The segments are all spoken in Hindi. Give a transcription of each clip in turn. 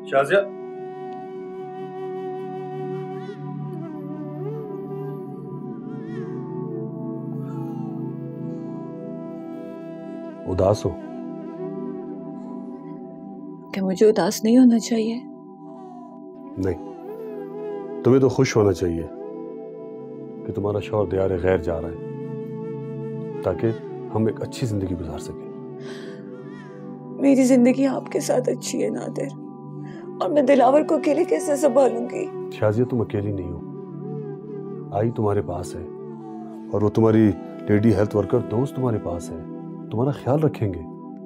शाजिया, उदास हो? क्या मुझे उदास नहीं होना चाहिए? नहीं, तुम्हें तो खुश होना चाहिए कि तुम्हारा शौहर दियारे गैर जा रहा है, ताकि हम एक अच्छी जिंदगी गुजार सकें। मेरी जिंदगी आपके साथ अच्छी है नादिर, और मैं दिलावर को अकेले कैसे संभालूंगी? शाजिया, तुम अकेली नहीं हो। आई तुम्हारे पास है, और वो तुम्हारी लेडी हेल्थ वर्कर दोस्त तुम्हारे पास है, तुम्हारा ख्याल रखेंगे।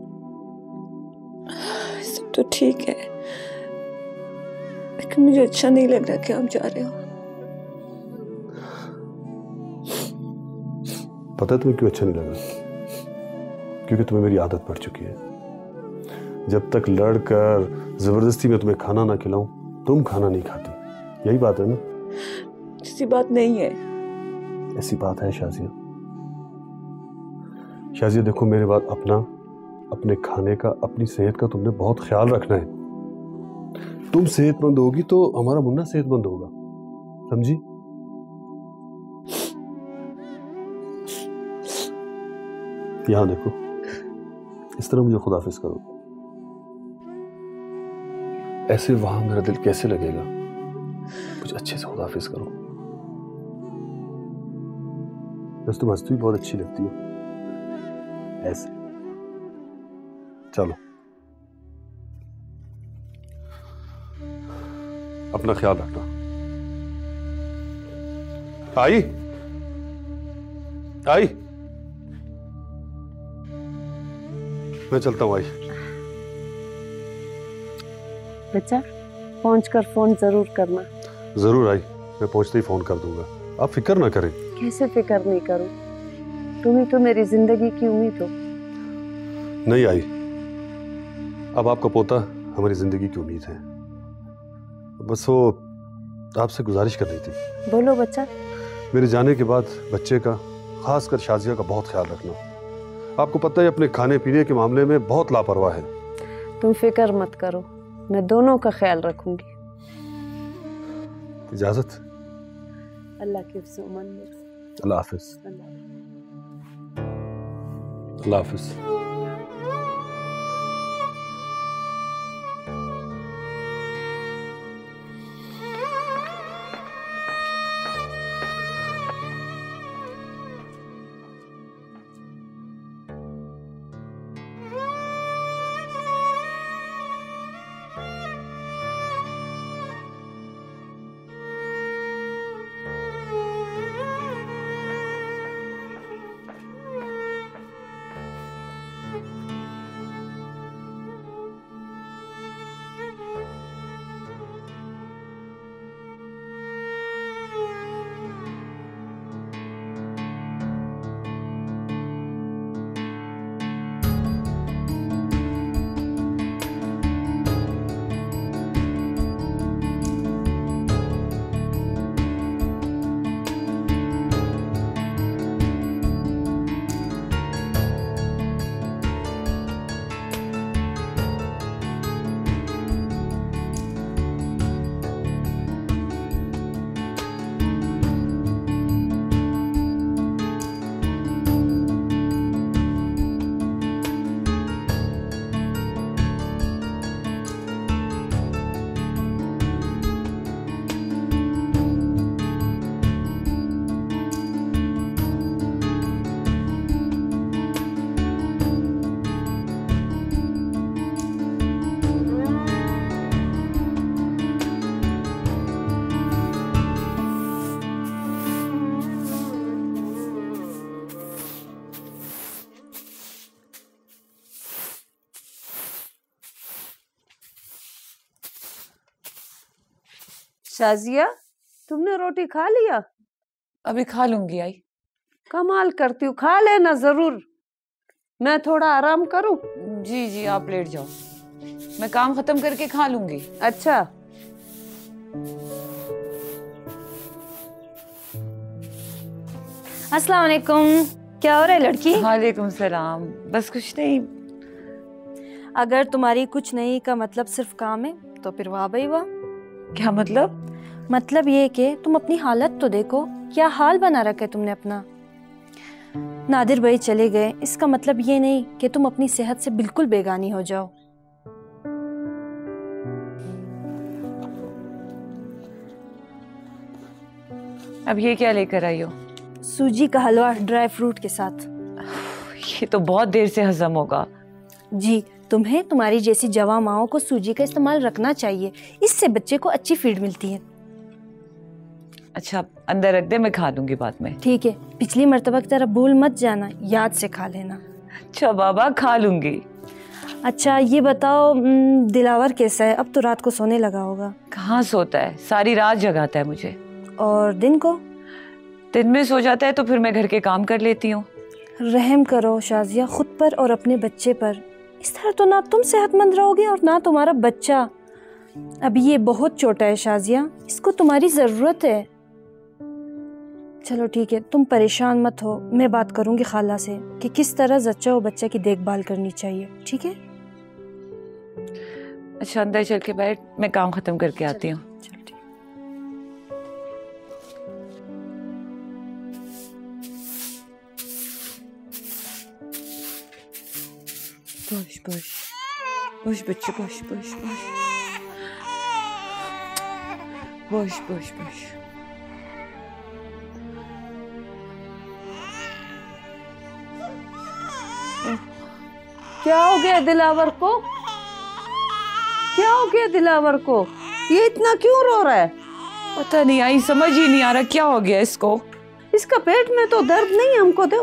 सब तो ठीक है, लेकिन मुझे अच्छा नहीं लग रहा कि आप जा रहे हो। पता है तुम्हें क्यों अच्छा नहीं लग रहा? क्योंकि तुम्हें मेरी आदत पड़ चुकी है। जब तक लड़कर जबरदस्ती में तुम्हें खाना ना खिलाऊं, तुम खाना नहीं खाती। यही बात है ना? ऐसी बात नहीं है। ऐसी बात है शाजिया। शाजिया देखो, मेरे बाद अपने खाने का, अपनी सेहत का तुमने बहुत ख्याल रखना है। तुम सेहतमंद होगी तो हमारा मुन्ना सेहतमंद होगा, समझी? यहां देखो, इस तरह मुझे खुदाफिज करो। ऐसे वहां मेरा दिल कैसे लगेगा? कुछ अच्छे से खुदाफिज करो। बस तुम हंसती भी बहुत अच्छी लगती हो। ऐसे चलो, अपना ख्याल रखना। आई आई, मैं चलता हूँ। आई बच्चा, पहुंचकर फोन जरूर करना। जरूर आई, मैं पहुंचते ही फोन कर दूंगा। आप फिक्र ना करें। कैसे फिक्र नहीं करूं? तुम ही तो मेरी जिंदगी की उम्मीद हो। नहीं आई, अब आपका पोता हमारी जिंदगी की उम्मीद है। बस वो आपसे गुजारिश कर रही थी। बोलो बच्चा। मेरे जाने के बाद बच्चे का, खासकर शाजिया का बहुत ख्याल रखना। आपको पता है अपने खाने पीने के मामले में बहुत लापरवाह है। तुम फिक्र मत करो, मैं दोनों का ख्याल रखूंगी। इजाजत। अल्लाह की फ़ज़ल। अल्लाह हाफिज। अल्लाह हाफिज। शाजिया, तुमने रोटी खा लिया? अभी खा लूंगी। आई कमाल करती हूँ, खा लेना जरूर। मैं थोड़ा आराम करूं? जी जी, आप लेट जाओ, मैं काम खत्म करके खा लूंगी। अच्छा। अस्सलाम वालेकुम। क्या हो रहा है लड़की? वालेकुम सलाम। बस कुछ नहीं। अगर तुम्हारी कुछ नहीं का मतलब सिर्फ काम है तो फिर वाह भाई वाह। क्या मतलब? मतलब ये कि तुम अपनी हालत तो देखो, क्या हाल बना रखा है तुमने अपना। नादिर भाई चले गए, इसका मतलब ये नहीं कि तुम अपनी सेहत से बिल्कुल बेगानी हो जाओ। अब ये क्या लेकर आई हो? सूजी का हलवा ड्राई फ्रूट के साथ। ये तो बहुत देर से हजम होगा। जी, तुम्हें तुम्हारी जैसी जवां माओं को सूजी का इस्तेमाल रखना चाहिए, इससे बच्चे को अच्छी फीड मिलती है। अच्छा, अंदर रख दे, मैं खा लूंगी बाद में। ठीक है, पिछली मर्तबा की तरह भूल मत जाना, याद से खा लेना। अच्छा बाबा, खा लूंगी। अच्छा ये बताओ, दिलावर कैसा है? अब तो रात को सोने लगा होगा। कहाँ सोता है, सारी रात जगाता है मुझे। और दिन को? दिन में सो जाता है तो फिर मैं घर के काम कर लेती हूँ। रहम करो शाजिया खुद पर और अपने बच्चे पर। इस तरह तो ना तुम सेहतमंद रहोगे और ना तुम्हारा बच्चा। अभी ये बहुत छोटा है शाजिया, इसको तुम्हारी जरूरत है। चलो ठीक है, तुम परेशान मत हो, मैं बात करूंगी खाला से कि किस तरह जच्चा और बच्चा की देखभाल करनी चाहिए। ठीक है? अच्छा अंदर चल के बैठ, मैं काम खत्म करके आती हूँ। बश बश बश बच्चे, बश बश बश बश बश बश। क्या हो गया दिलावर को? क्या हो गया दिलावर को? ये इतना क्यों रो रहा है? पता नहीं, आई समझ ही नहीं आ रहा क्या हो गया इसको। इसका पेट में तो दर्द नहीं, हमको दो।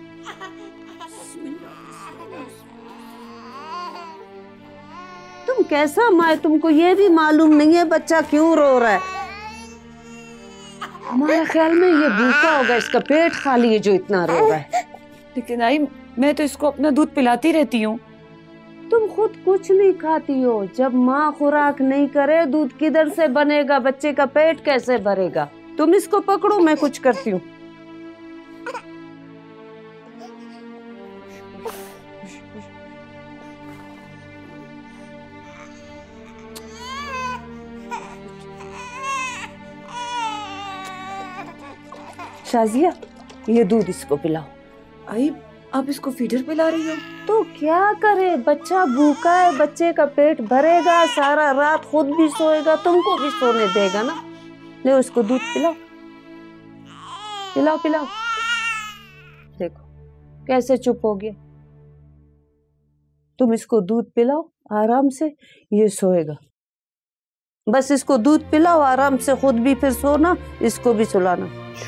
तुम कैसा माँ, तुमको ये भी मालूम नहीं है बच्चा क्यों रो रहा है? हमारे ख्याल में ये भूखा होगा, इसका पेट खाली है जो इतना रो रहा है। लेकिन आई, मैं तो इसको अपना दूध पिलाती रहती हूँ। तुम खुद कुछ नहीं खाती हो। जब माँ खुराक नहीं करे, दूध किधर से बनेगा? बच्चे का पेट कैसे भरेगा? तुम इसको पकड़ो, मैं कुछ करती हूँ। शाजिया, ये दूध इसको पिलाओ। आई, आप इसको फीडर पिला रही हो? तो क्या करे, बच्चा भूखा है, बच्चे का पेट भरेगा, सारा रात खुद भी सोएगा, तुमको भी सोने देगा ना। ले उसको दूध पिलाओ, पिलाओ पिलाओ। देखो कैसे चुप हो गया। तुम इसको दूध पिलाओ आराम से, ये सोएगा। बस इसको दूध पिलाओ आराम से, खुद भी फिर सोना, इसको भी सुलाना।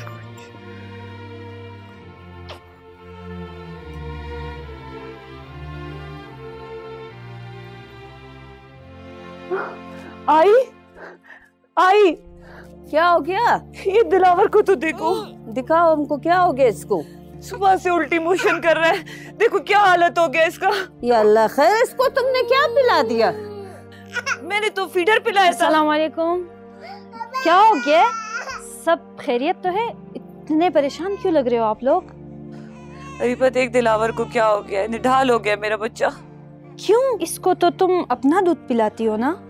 आई, आई, क्या हो गया? ये दिलावर को तो देखो। दिखाओ हमको, क्या हो गया इसको? सुबह से उल्टी मोशन कर रहा है, देखो क्या हालत हो गया इसका। या अल्लाह खैर, इसको तुमने क्या पिला दिया? मैंने तो फीडर पिलाया था। अस्सलाम वालेकुम। क्या हो गया? सब खैरियत तो है? इतने परेशान क्यों लग रहे हो आप लोग? अभी पता एक दिलावर को क्या हो गया, निढाल हो गया मेरा बच्चा। क्यों? इसको तो तुम अपना दूध पिलाती हो ना?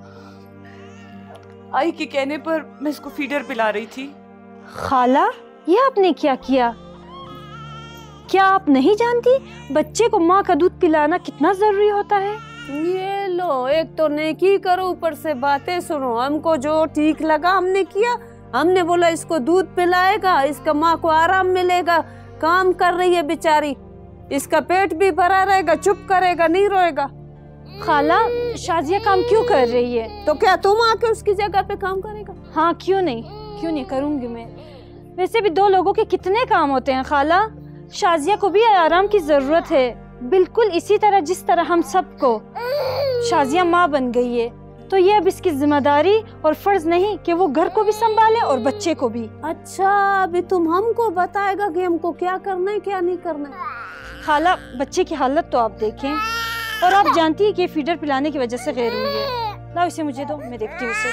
आई के कहने पर मैं इसको फीडर पिला रही थी। खाला, ये आपने क्या किया? क्या आप नहीं जानती बच्चे को माँ का दूध पिलाना कितना जरूरी होता है? ये लो, एक तो नेकी करो, ऊपर से बातें सुनो। हमको जो ठीक लगा हमने किया। हमने बोला इसको दूध पिलाएगा, इसका माँ को आराम मिलेगा। काम कर रही है बेचारी, इसका पेट भी भरा रहेगा, चुप करेगा, नहीं रोएगा। खाला, शाजिया काम क्यों कर रही है? तो क्या तुम आके उसकी जगह पे काम करेगा? हाँ, क्यों नहीं करूंगी मैं। वैसे भी दो लोगों के कितने काम होते हैं खाला। शाजिया को भी आराम की जरूरत है, बिल्कुल इसी तरह जिस तरह हम सबको। शाजिया माँ बन गई है, तो ये अब इसकी जिम्मेदारी और फर्ज नहीं कि वो घर को भी संभाले और बच्चे को भी। अच्छा, अभी तुम हमको बताएगा कि हमको क्या करना है क्या नहीं करना है? खाला, बच्चे की हालत तो आप देखें, और आप जानती है कि फीडर पिलाने की वजह से गैर हुई है। लाओ इसे मुझे दो, मैं देखती हूँ उसे।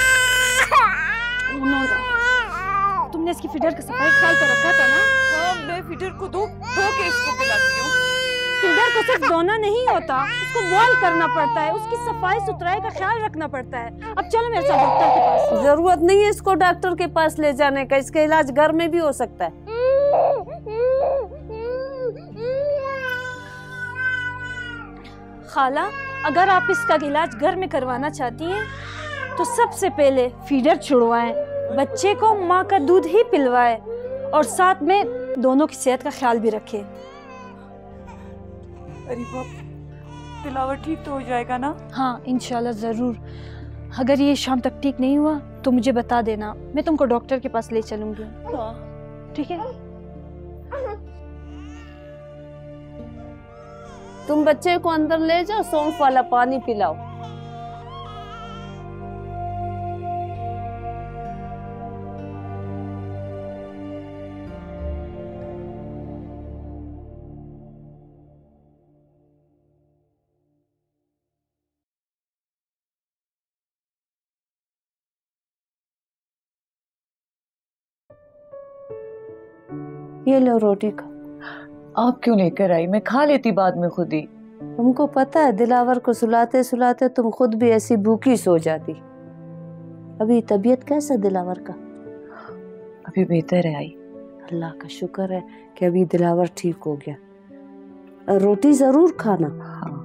तुमने इसकी फीडर का सफाई ख्याल तो रखा था ना? हाँ, मैं फीडर को दो के इसको पिलाती हूँ। फीडर को सिर्फ धोना नहीं होता, उसको बॉयल करना पड़ता है, उसकी सफाई सुथराई का ख्याल रखना पड़ता है। अब चलो मेरे साथ डॉक्टर के पास। जरूरत नहीं है इसको डॉक्टर के पास ले जाने का, इसका इलाज घर में भी हो सकता है। खाला, अगर आप इसका इलाज घर में करवाना चाहती हैं तो सबसे पहले फीडर छुड़वाएं, बच्चे को माँ का दूध ही पिलवाएं और साथ में दोनों की सेहत का ख्याल भी रखें। अरे बाप, दिलावर ठीक तो हो जाएगा ना? हाँ इंशाल्लाह ज़रूर। अगर ये शाम तक ठीक नहीं हुआ तो मुझे बता देना, मैं तुमको डॉक्टर के पास ले चलूंगी। ठीक है? तुम बच्चे को अंदर ले जाओ, सौंफ वाला पानी पिलाओ। ये लो रोटी का। आप क्यों लेकर आई? मैं खा लेती बाद में खुद ही। तुमको पता है दिलावर को सुलाते सुलाते तुम खुद भी ऐसी भूखी सो जाती। अभी तबीयत कैसा दिलावर का? अभी बेहतर है आई। अल्लाह का शुक्र है कि अभी दिलावर ठीक हो गया। रोटी जरूर खाना। हाँ।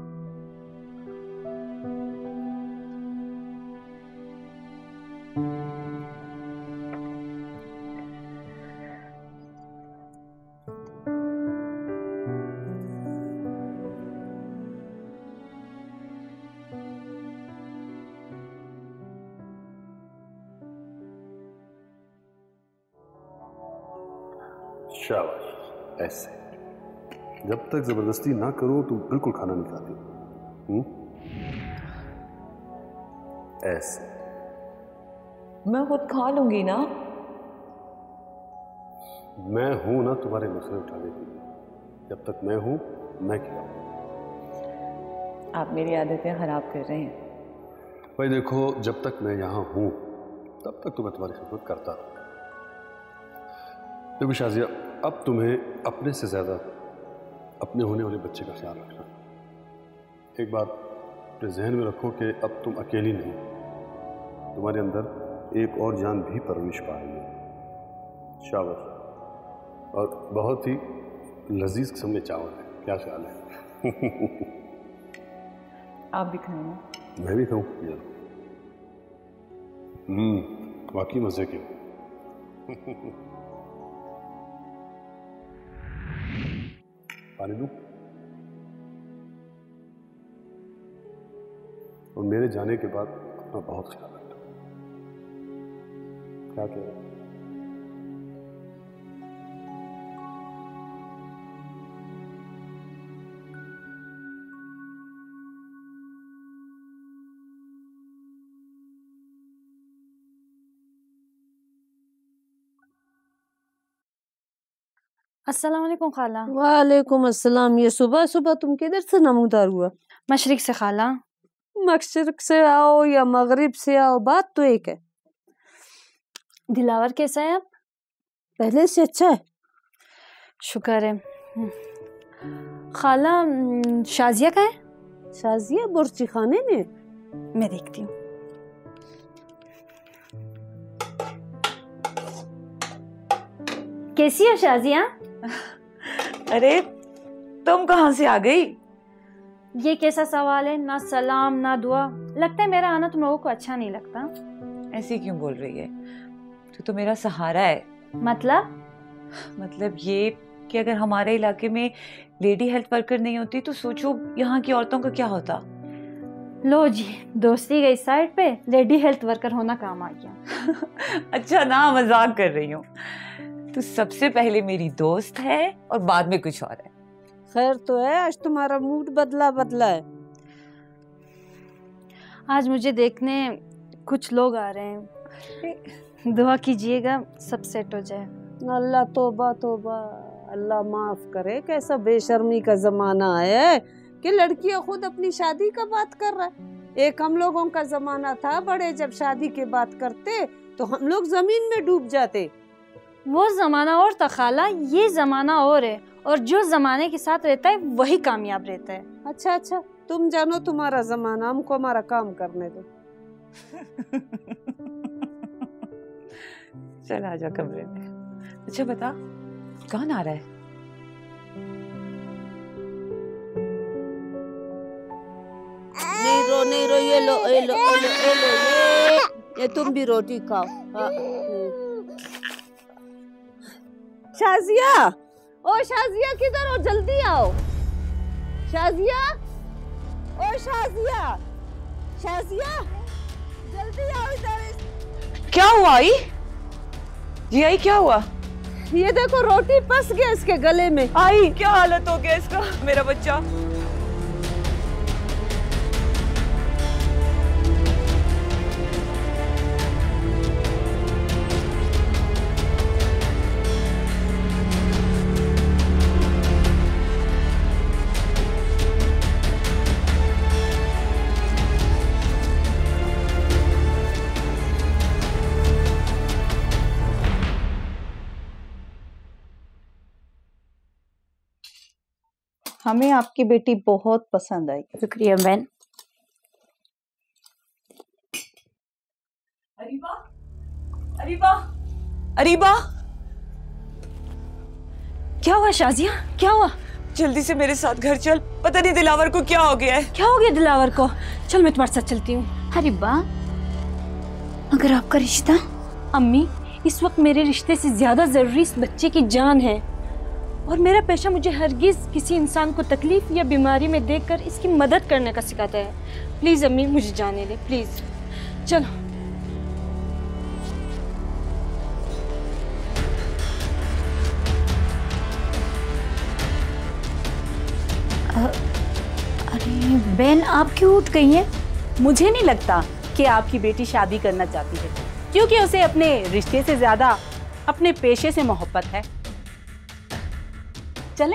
शाबाश, ऐसे। जब तक जबरदस्ती ना करो तुम बिल्कुल खाना नहीं खाती। ऐसे। मैं खुद खा लूंगी ना। मैं हूं ना तुम्हारे मसले उठाने के लिए। जब तक मैं हूं मैं खिलाऊंगा। आप मेरी आदतें खराब कर रहे हैं। भाई देखो, जब तक मैं यहाँ हूं तब तक तो मैं तुम्हारी खिदमत करता रहूंगा। देखो शाजिया, अब तुम्हें अपने से ज्यादा अपने होने वाले बच्चे का ख्याल रखना। एक बात अपने जहन में रखो कि अब तुम अकेली नहीं, तुम्हारे अंदर एक और जान भी परवरिश पा रही है। शाबाश। और बहुत ही लजीज किस्म में चावल है, क्या ख्याल है? आप भी खाएं ना। मैं भी खाऊं? वाकई मजे के। पानी दूं? और मेरे जाने के बाद अपना बहुत ख्याल रखना। क्या कह रहे? अस्सलाम वालेकुम खाला। वालेकुम अस्सलाम। ये सुबह सुबह तुम किधर से नमूदार हुआ? मशरिक से खाला। मशरिक से आओ या मगरिब से आओ, बात तो एक है। दिलावर कैसा है अब? पहले से अच्छा है, शुक्र है। खाला, शाजिया का है? शाजिया बुर्ची खाने में। मैं देखती हूँ। कैसी है शाजिया? अरे तुम कहाँ से आ गई? ये कैसा सवाल है? ना सलाम ना दुआ। लगता है मेरा आना तुम लोगों को अच्छा नहीं लगता। ऐसे क्यों बोल रही है? तो मेरा सहारा है। मतलब ये कि अगर हमारे इलाके में लेडी हेल्थ वर्कर नहीं होती तो सोचो यहाँ की औरतों का क्या होता। लो जी, दोस्ती गई साइड पे, लेडी हेल्थ वर्कर होना काम आ गया। अच्छा ना, मजाक कर रही हूँ। तो सबसे पहले मेरी दोस्त है और बाद में कुछ और है। खैर तो है, आज तुम्हारा मूड बदला बदला है। आज मुझे देखने कुछ लोग आ रहे हैं, दुआ कीजिएगा सब सेट हो जाए। अल्लाह तौबा तौबा, अल्लाह माफ करे। कैसा बेशर्मी का जमाना है कि लड़कियां खुद अपनी शादी का बात कर रहा है। एक हम लोगों का जमाना था, बड़े जब शादी की बात करते तो हम लोग जमीन में डूब जाते। वो जमाना और था खाला, ये जमाना और है। और जो जमाने के साथ रहता है वही कामयाब रहता है। अच्छा अच्छा, तुम जानो तुम्हारा जमाना, हमको हमारा काम करने दो। चल आजा कमरे में। अच्छा बता, कौन आ रहा है? नहीं रो, ये लो, ये तुम भी रोटी खाओ। शाजिया, ओ शाजिया किधर हो? जल्दी आओ। शाजिया, ओ शाजिया, शाजिया जल्दी आओ इधर। क्या हुआ आई? जी आई, क्या हुआ? ये देखो रोटी फंस गया इसके गले में। आई, क्या हालत हो गया इसका? मेरा बच्चा। हमें आपकी बेटी बहुत पसंद आई। शुक्रिया बहन। अरीबा, अरीबा, अरीबा, क्या हुआ शाजिया, क्या हुआ? जल्दी से मेरे साथ घर चल, पता नहीं दिलावर को क्या हो गया है। क्या हो गया दिलावर को? चल मैं तुम्हारे साथ चलती हूँ। अरीबा, अगर आपका रिश्ता? अम्मी, इस वक्त मेरे रिश्ते से ज्यादा जरूरी इस बच्चे की जान है, और मेरा पेशा मुझे हरगिज किसी इंसान को तकलीफ या बीमारी में देखकर इसकी मदद करने का सिखाता है। प्लीज अम्मी, मुझे जाने दे प्लीज। चलो। अरे बहन, आप क्यों उठ गई हैं? मुझे नहीं लगता कि आपकी बेटी शादी करना चाहती है, क्योंकि उसे अपने रिश्ते से ज्यादा अपने पेशे से मोहब्बत है। चलें?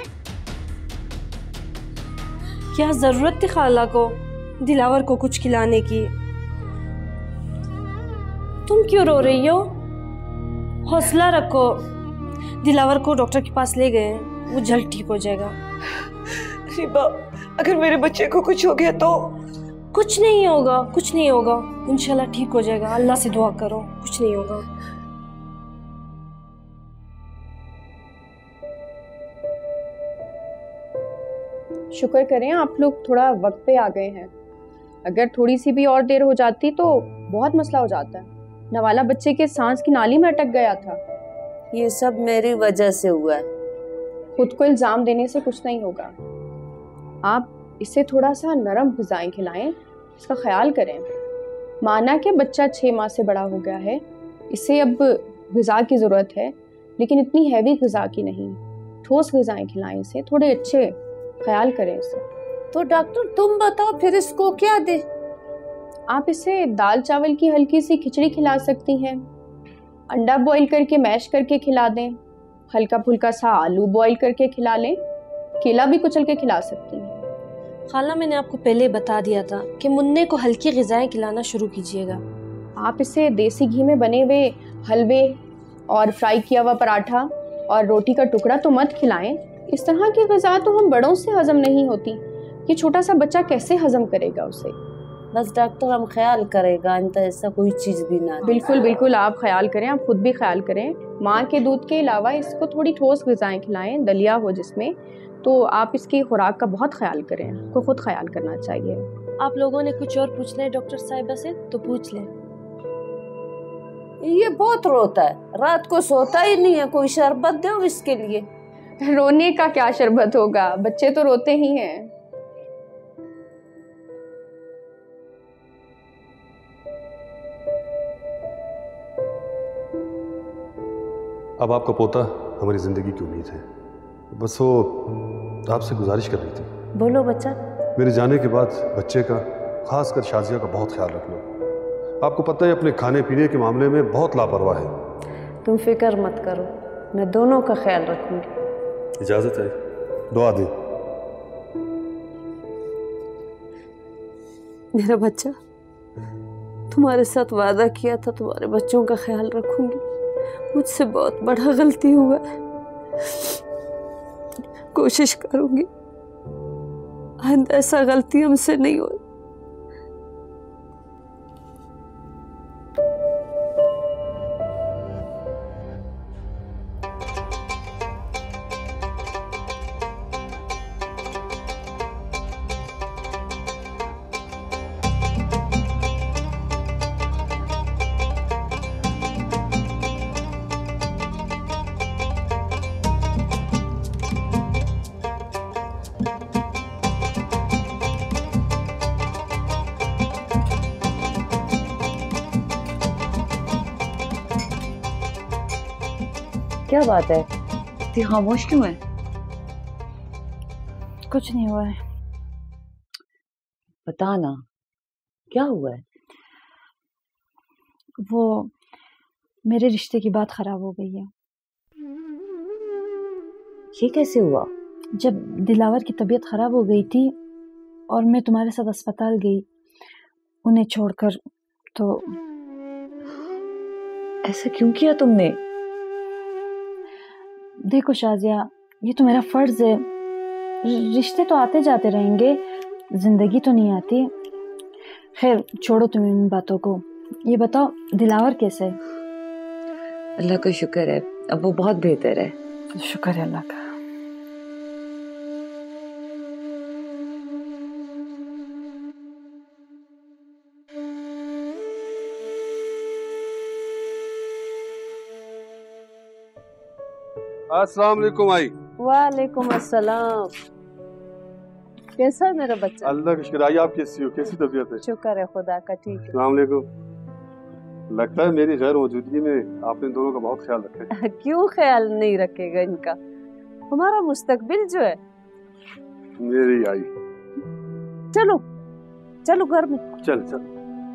क्या जरूरत थी खाला को दिलावर को कुछ खिलाने की? तुम क्यों रो रही हो? हौसला रखो। दिलावर को डॉक्टर के पास ले गए, वो जल्द ठीक हो जाएगा। अरीबा, अगर मेरे बच्चे को कुछ हो गया तो? कुछ नहीं होगा, कुछ नहीं होगा, इंशाल्लाह ठीक हो जाएगा। अल्लाह से दुआ करो, कुछ नहीं होगा। शुक्र करें आप लोग थोड़ा वक्त पे आ गए हैं। अगर थोड़ी सी भी और देर हो जाती तो बहुत मसला हो जाता है। नवाला बच्चे के सांस की नाली में अटक गया था। ये सब मेरी वजह से हुआ है। खुद को इल्जाम देने से कुछ नहीं होगा। आप इसे थोड़ा सा नरम ग़िज़ाएं खिलाएं, इसका ख्याल करें। माना कि बच्चा 6 माह से बड़ा हो गया है, इसे अब ग़िज़ा की ज़रूरत है, लेकिन इतनी हैवी ग़िज़ा की नहीं। ठोस ग़िज़ाएं खिलाएं इसे, थोड़े अच्छे ख्याल करें इसे। तो डॉक्टर तुम बताओ फिर इसको क्या दे? आप इसे दाल चावल की हल्की सी खिचड़ी खिला सकती हैं, अंडा बॉईल करके मैश करके खिला दें, हल्का फुल्का सा आलू बॉईल करके खिला लें, केला भी कुचल के खिला सकती हैं। खाला, मैंने आपको पहले बता दिया था कि मुन्ने को हल्की ग़िज़ाएं खिलाना शुरू कीजिएगा। आप इसे देसी घी में बने हुए हलवे और फ्राई किया हुआ पराठा और रोटी का टुकड़ा तो मत खिलाएं। इस तरह की ग़िज़ा तो हम बड़ों से हजम नहीं होती। ये छोटा सा बच्चा कैसे हजम करेगा उसे? बस डॉक्टर हम ख्याल करेगा, इनता ऐसा कोई चीज़ भी ना। बिल्कुल बिल्कुल, आप ख्याल करें, आप खुद भी ख्याल करें। माँ के दूध के अलावा इसको थोड़ी ठोस ग़िज़ाएं खिलाएं, दलिया हो जिसमें, तो आप इसकी खुराक का बहुत ख्याल करें। आपको खुद ख्याल करना चाहिए। आप लोगों ने कुछ और पूछ लें डॉक्टर साहिबा से तो पूछ लें। ये बहुत रोता है, रात को सोता ही नहीं है। कोई शरबत दो इसके लिए। रोने का क्या शरबत होगा, बच्चे तो रोते ही हैं। अब आपका पोता हमारी ज़िंदगी की उम्मीद है। बस वो आपसे गुजारिश कर रही थी। बोलो बच्चा। मेरे जाने के बाद बच्चे का, खासकर शाजिया का बहुत ख्याल रखना। आपको पता है अपने खाने पीने के मामले में बहुत लापरवाह है। तुम फिक्र मत करो, मैं दोनों का ख्याल रखूंगी। इजाज़त है, दुआ दें। मेरा बच्चा, तुम्हारे साथ वादा किया था तुम्हारे बच्चों का ख्याल रखूंगी। मुझसे बहुत बड़ा गलती हुआ है। कोशिश करूंगी आइंदा ऐसा गलती हमसे नहीं हो। क्या बात है, इतनी खामोश क्यों है? कुछ नहीं हुआ है। बता ना, क्या हुआ है? वो मेरे रिश्ते की बात खराब हो गई है। ये कैसे हुआ? जब दिलावर की तबीयत खराब हो गई थी और मैं तुम्हारे साथ अस्पताल गई उन्हें छोड़कर, तो ऐसा क्यों किया तुमने? देखो शाजिया, ये तो मेरा फर्ज है। रिश्ते तो आते जाते रहेंगे, जिंदगी तो नहीं आती। खैर छोड़ो तुम इन बातों को। ये बताओ दिलावर कैसे है? अल्लाह का शुक्र है, अब वो बहुत बेहतर है। शुक्र है अल्लाह का। अस्सलाम वालेकुम आई। वालेकुम अस्सलाम। कैसा है मेरा बच्चा? अल्लाह का शुक्र। आई आप कैसी हो, कैसी तबीयत है? शुक्र है खुदा का, ठीक है। अस्सलाम वालेकुम। लगता है मेरी गैर मौजूदगी में आपने दोनों का बहुत ख्याल रखा है। क्यों ख्याल नहीं रखेगा इनका? हमारा मुस्तकबिल जो है। मेरी आई। चलो चलो घर में। चल चल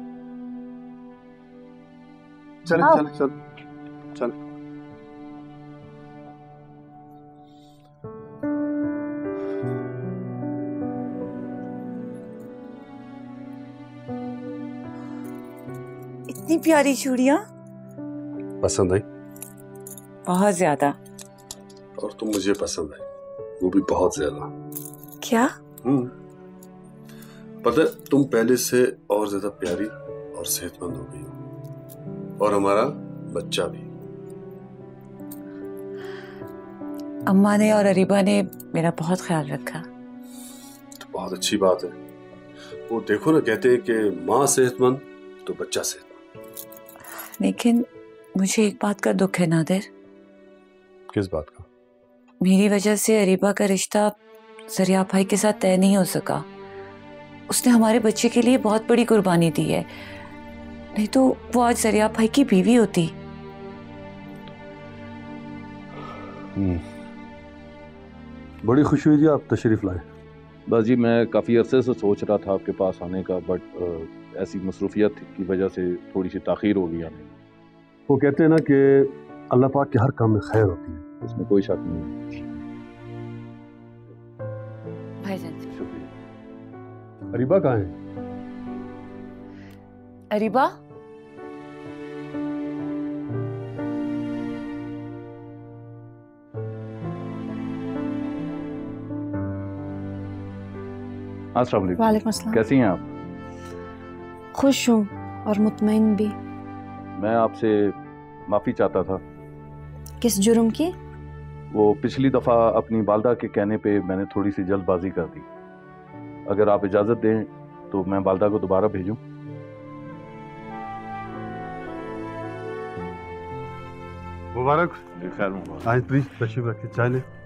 चल आओ। चल चल चल। इतनी प्यारी चूड़ियां पसंद आई? बहुत ज्यादा। और तुम मुझे पसंद आई, वो भी बहुत ज्यादा। क्या? पता है तुम पहले से और ज्यादा प्यारी और सेहतमंद हो गई हो, और हमारा बच्चा भी। अम्मा ने और अरीबा ने मेरा बहुत ख्याल रखा। तो बहुत अच्छी बात है। वो देखो ना, कहते हैं कि माँ सेहतमंद तो बच्चा सेहतमंद। लेकिन मुझे एक बात का दुख है नादिर। किस बात का? मेरी वजह से अरीबा का रिश्ता जरिया भाई के साथ तय नहीं हो सका। उसने हमारे बच्चे के लिए बहुत बड़ी कुर्बानी दी है, नहीं तो वो आज जरिया भाई की बीवी होती। बड़ी खुशी हुई जी आप तशरीफ लाए। बस जी, मैं काफ़ी अरसे से सोच रहा था आपके पास आने का, बट ऐसी मसरूफियत की वजह से थोड़ी सी ताख़ीर हो गई आने। वो कहते हैं ना कि अल्लाह पाक के हर काम में खैर होती है। इसमें कोई शक नहीं। भाईजान शुक्रिया। अरीबा कहाँ है? अरीबा, अस्सलाम वालेकुम। वालेकुम अस्सलाम। कैसी हैं आप? खुश हूँ और मुतमईन भी। मैं आपसे माफ़ी चाहता था। किस जुर्म की? वो पिछली दफ़ा अपनी वालदा के कहने पे मैंने थोड़ी सी जल्दबाजी कर दी। अगर आप इजाज़त दें तो मैं वालदा को दोबारा भेजूं? मुबारक। खैर मुबारक। आज प्लीज तशरीफ रखिए, चाय ले।